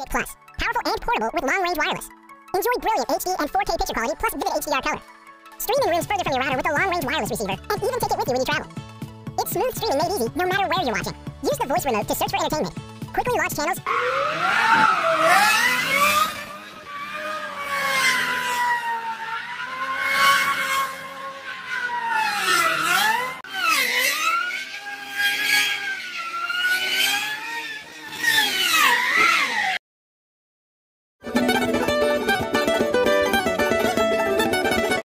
Stick Plus. Powerful and portable with long-range wireless. Enjoy brilliant HD and 4K picture quality plus vivid HDR color. Streaming rooms further from your router with a long-range wireless receiver, and even take it with you when you travel. It's smooth streaming made easy no matter where you're watching. Use the voice remote to search for entertainment. Quickly launch channels.